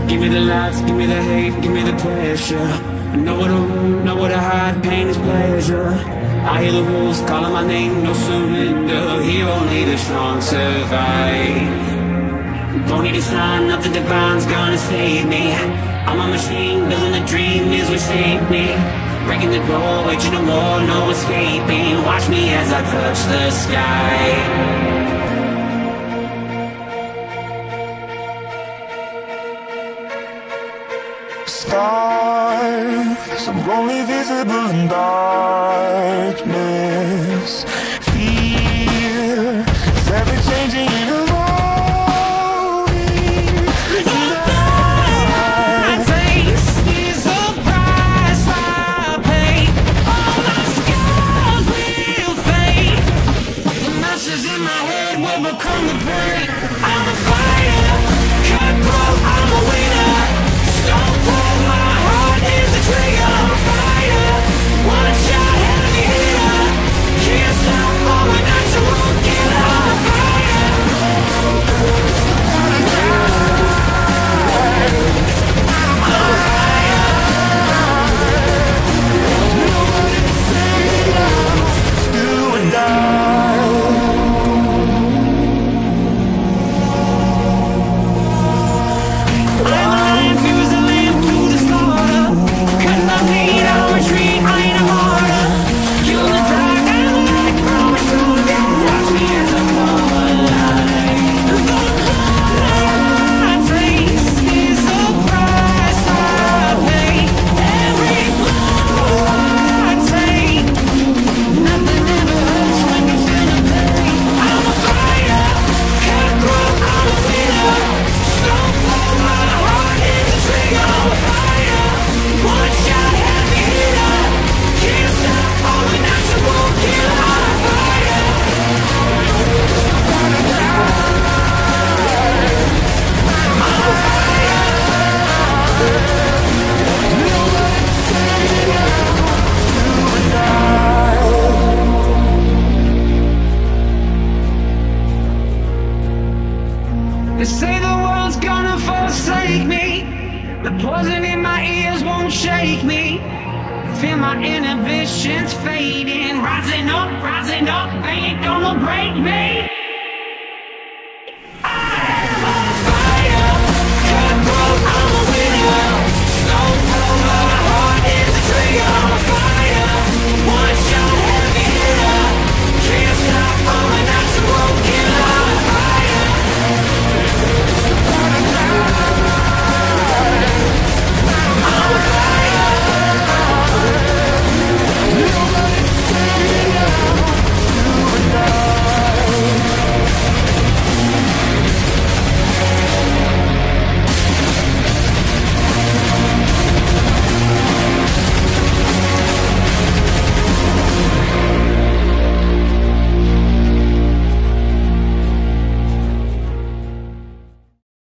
Give me the lights, give me the hate, give me the pressure. I know what I want, know what I hide, pain is pleasure. I hear the wolves calling my name, no surrender. Here only the strong survive. Don't need a sign, nothing divine's gonna save me. I'm a machine, building a dream is what shaped me. Breaking the door, waging a war, no escaping. Watch me as I touch the sky. Stars, I'm only visible in darkness. Fear is ever changing and evolving. My taste is the price I pay. All my scars will fade. The monsters in my head will become the prey. I'm a fighter, cutthroat, I'm a winner. Don't pull, my heart is a trigger. I'm a fighter, one shot heavy hitter. Can't stop, all a natural killer. I'm a fighter. I'm a fighter. Do or die. They say the world's gonna forsake me. The poison in my ears won't shake me. Feel my inhibitions fading. Rising up, they ain't gonna break me.